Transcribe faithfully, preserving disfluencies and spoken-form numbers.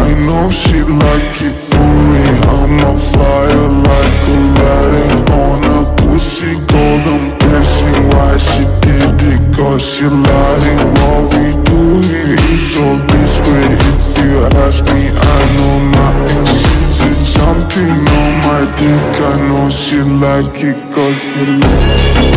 I know she like it for me. I'm a flyer like Aladdin on a pussy golden blessing. Why she did it? Cause she lying. What we do here is so discreet. If you ask me, I know nothing. She just jumping on my dick. I know she like it cause she like it.